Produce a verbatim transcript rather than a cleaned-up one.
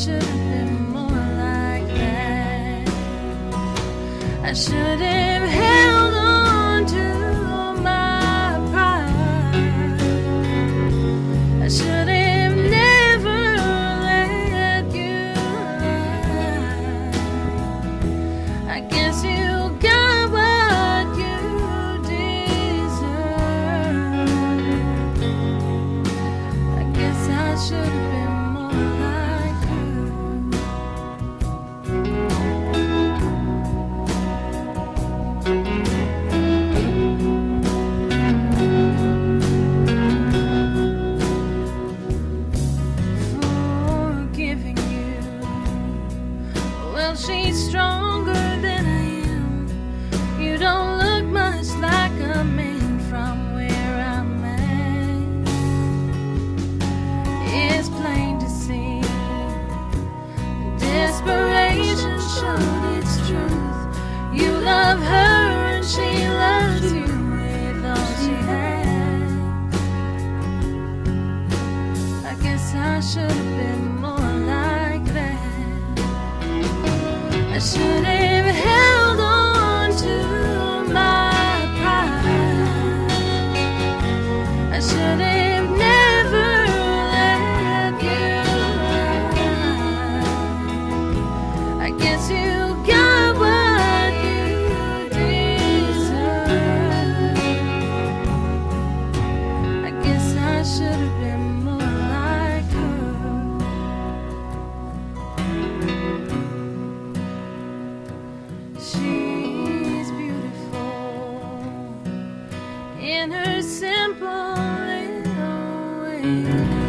should have been more like that. I should have held on to my pride. I should have never let you lie. I guess you got what you deserve. I guess I should have been more like forgiving you. Well, she's stronger than I am. You don't look much like a man from where I'm at. It's plain to see desperation showed its truth. You love her and she loves you with all she had. I guess I should have been more like that. I should have held on to my pride. I should have never let you lie. I guess you got what you deserve. I guess I should have been more like her. She's beautiful in her simple little way.